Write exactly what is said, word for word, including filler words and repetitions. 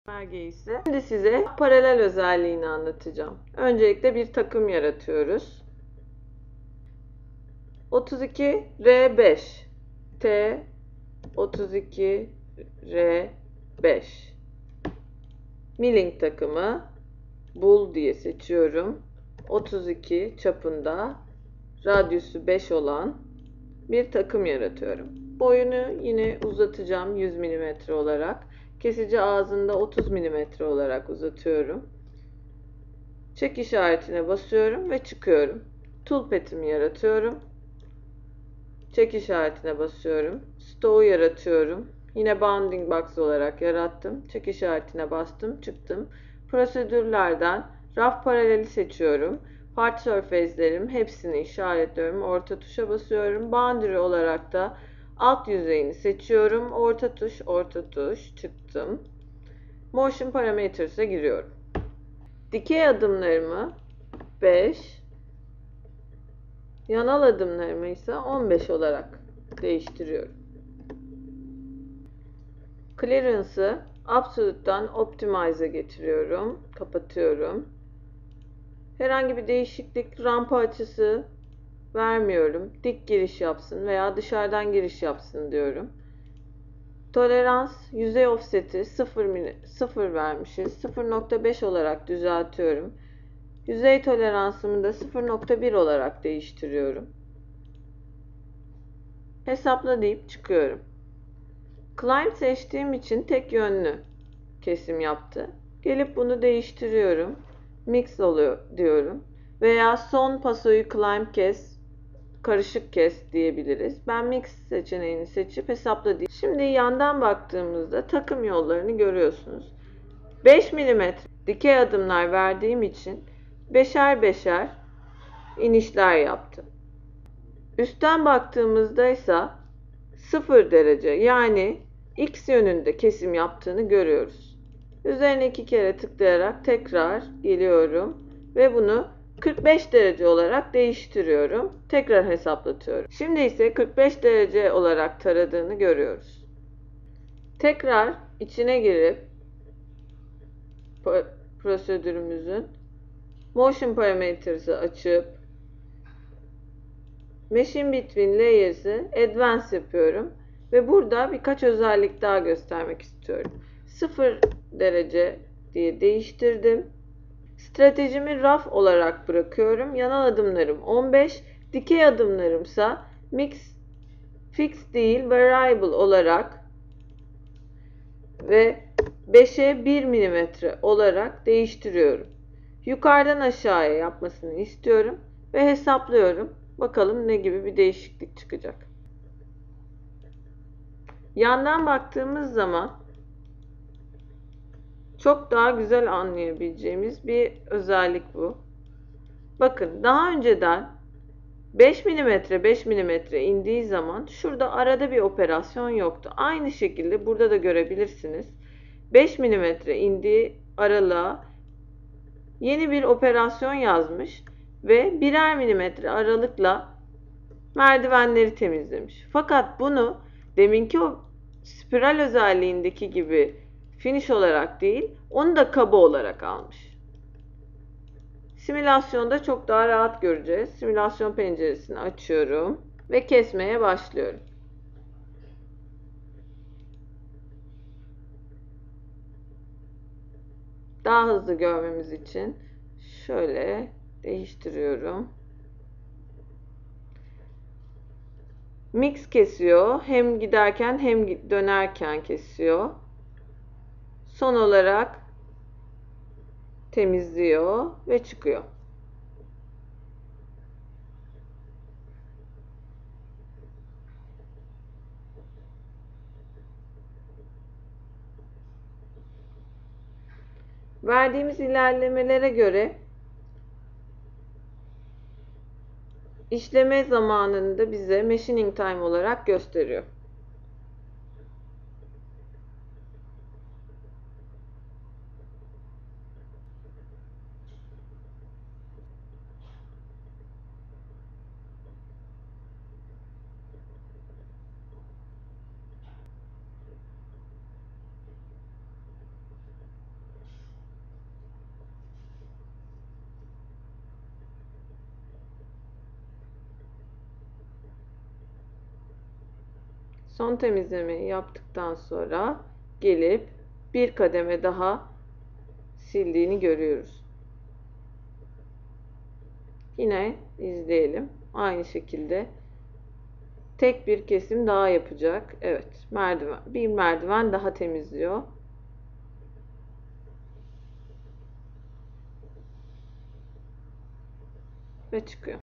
Belge ise şimdi size paralel özelliğini anlatacağım. Öncelikle bir takım yaratıyoruz. otuz iki R beş T otuz iki R beş milling takımı bul diye seçiyorum. otuz iki çapında radyüsü beş olan bir takım yaratıyorum. Boyunu yine uzatacağım yüz milimetre olarak. Kesici ağzında otuz milimetre olarak uzatıyorum. Çek işaretine basıyorum ve çıkıyorum. Toolpath'imi yaratıyorum. Çek işaretine basıyorum. Stow'u yaratıyorum. Yine bounding box olarak yarattım. Çek işaretine bastım, çıktım. Prosedürlerden raf paraleli seçiyorum. Part surface'lerim hepsini işaretliyorum. Orta tuşa basıyorum. Boundary olarak da alt yüzeyini seçiyorum. Orta tuş, orta tuş, çıktım. Motion Parameters'e giriyorum. Dikey adımlarımı beş, yanal adımlarımı ise on beş olarak değiştiriyorum. Clearance'ı Absolute'dan Optimize'a getiriyorum. Kapatıyorum. Herhangi bir değişiklik, rampa açısı vermiyorum. Dik giriş yapsın veya dışarıdan giriş yapsın diyorum. Tolerans, yüzey offset'i sıfır vermişiz. sıfır nokta beş olarak düzeltiyorum. Yüzey toleransımı da sıfır nokta bir olarak değiştiriyorum. Hesapla deyip çıkıyorum. Climb seçtiğim için tek yönlü kesim yaptı. Gelip bunu değiştiriyorum. Mix oluyor diyorum. Veya son pasoyu climb kes, karışık kes diyebiliriz. Ben mix seçeneğini seçip hesapla deyip. Şimdi yandan baktığımızda takım yollarını görüyorsunuz. beş milimetre dikey adımlar verdiğim için beşer beşer inişler yaptı. Üstten baktığımızda ise sıfır derece yani X yönünde kesim yaptığını görüyoruz. Üzerine iki kere tıklayarak tekrar geliyorum ve bunu kırk beş derece olarak değiştiriyorum. Tekrar hesaplatıyorum. Şimdi ise kırk beş derece olarak taradığını görüyoruz. Tekrar içine girip prosedürümüzün Motion Parameters'ı açıp Machine Between Layers'ı Advanced yapıyorum. Ve burada birkaç özellik daha göstermek istiyorum. sıfır derece diye değiştirdim. Stratejimi raf olarak bırakıyorum. Yanal adımlarım on beş. Dikey adımlarımsa mix, fix değil variable olarak ve beşe bir milimetre olarak değiştiriyorum. Yukarıdan aşağıya yapmasını istiyorum ve hesaplıyorum. Bakalım ne gibi bir değişiklik çıkacak. Yandan baktığımız zaman çok daha güzel anlayabileceğimiz bir özellik bu. Bakın daha önceden beş milimetre beş milimetre indiği zaman şurada arada bir operasyon yoktu. Aynı şekilde burada da görebilirsiniz. beş milimetre indiği aralığa yeni bir operasyon yazmış ve birer milimetre aralıkla merdivenleri temizlemiş. Fakat bunu deminki o spiral özelliğindeki gibi finish olarak değil, onu da kaba olarak almış. Simülasyonda çok daha rahat göreceğiz. Simülasyon penceresini açıyorum ve kesmeye başlıyorum. Daha hızlı görmemiz için şöyle değiştiriyorum. Mix kesiyor. Hem giderken hem dönerken kesiyor. Son olarak temizliyor ve çıkıyor. Verdiğimiz ilerlemelere göre işleme zamanını da bize machining time olarak gösteriyor. Son temizlemeyi yaptıktan sonra gelip bir kademe daha sildiğini görüyoruz. Yine izleyelim. Aynı şekilde tek bir kesim daha yapacak. Evet, merdiven, bir merdiven daha temizliyor. Ve çıkıyor.